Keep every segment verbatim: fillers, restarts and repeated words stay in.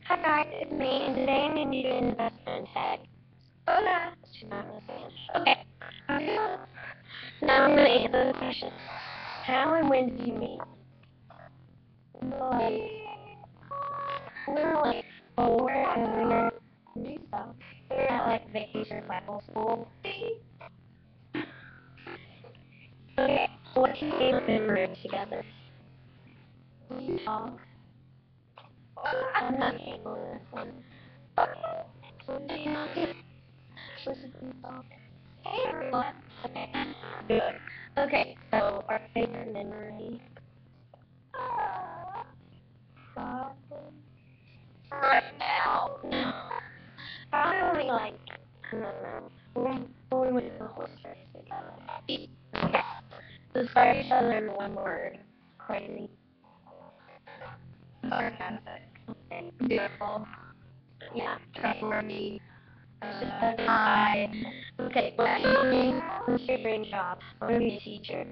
Hi guys, it's me, and today I'm going to be doing the best friend tag. Hola! Okay, now I'm going to answer the question. How and when did you meet? Like, we were like four, and we were, we were at like vacation Bible school. Okay, what's your favorite memory together? Um, I'm not able to this one. Hey everyone. Okay. Good. Okay, so our favorite memory. Uh, right now. Probably like, I don't know. When when we went to the horse race together. Okay. Describe each other in one word. Crazy. Sarcastic. Okay. Beautiful. Yeah. Trustworthy. Hi. Okay, what do you think? What's your dream job? I want to be a teacher.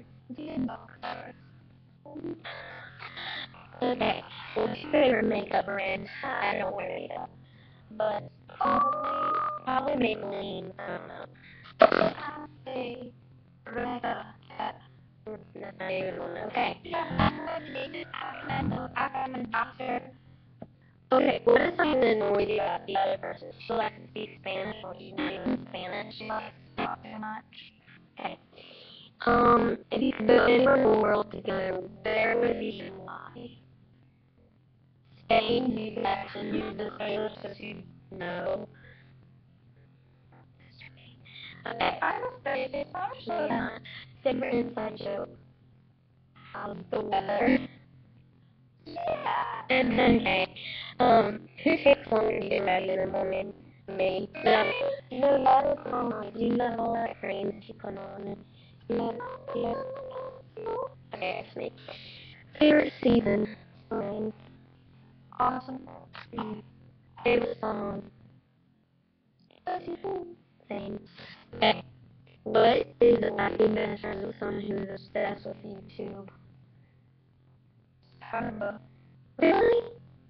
Okay, what's your favorite makeup brand? I don't wear makeup, but probably, probably Maybelline. I don't know. Hey, Rebecca. That's not even one. Okay. I'm a doctor. Okay, what is something that annoys you about the other person? She likes to speak Spanish or she's not even Spanish. She likes to talk too much. Okay. Um, if you could go anywhere in the world to go, where would it be and why? Spain, you could actually use the Spanish because you know. Okay, I was very good actually. Yeah. Favorite inside joke. How's the weather? Yeah. And then, okay, um, who takes longer to get ready in the morning? Me. No, no, that is wrong. You love all that cream that you put on it. Yeah, yeah. Okay, it's me. Favorite season? Mine. Awesome. Mm. Favorite song? Same. Okay. What is the happy best friend with someone who's obsessed with YouTube? Starbucks. Really?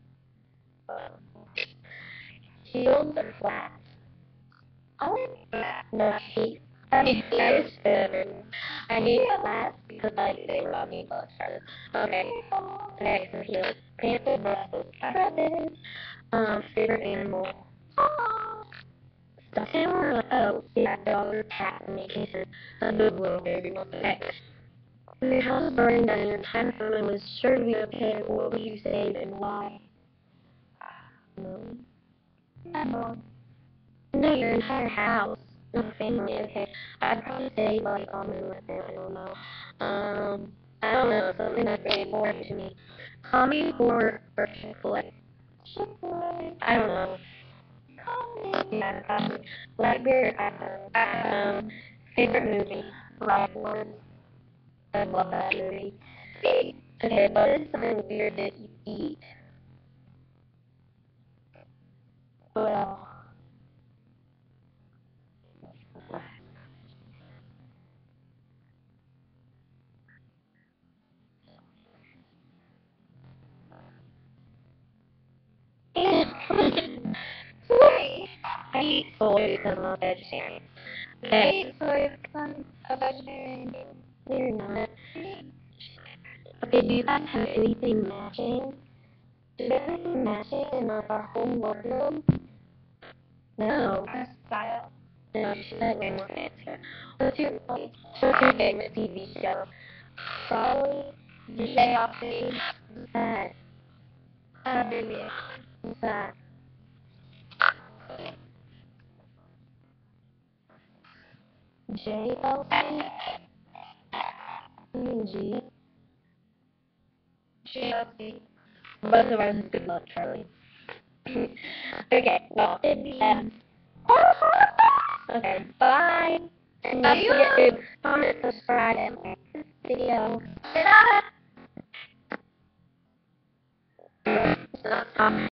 Heels or flats? I like flats. No, I hate. I hate flats. I hate flats because I they rub me both sides. Okay. Next is heels. Pants or dresses? Dresses. Um, favorite animal? Stuffed animal? Oh, yeah, dog or cat in making sense. A big little baby. Okay. When your house burned down and your entire family was sure to be okay, what would you save and why? No. No. No, your entire house. No family, okay. I'd probably say like almond with it, I don't know. Um I don't know, something that's very important to me. Comedy or or Chick-fil-A? Chick-fil-A. I don't know. Comedy. Yeah, comedy. Blackbeard, I don't know. Um favorite movie? Blackboard. I love that movie. Okay, what is something weird that you eat? Well, Sorry. I eat soy because I'm a vegetarian. Okay. Soy because I'm a vegetarian. No, you're not. Okay, do you guys have anything matching? Do you guys have anything matching in like our whole wardrobe? No. Our style. No, she's not way more fancier. What's your, what's your favorite T V show? Probably The Day Office. What's that? Uh, baby. What's that? J L C? G? J L C. Both of ours is good luck, Charlie. Okay, well, yeah. Okay, bye. And don't forget to comment, subscribe, and like this video. Bye.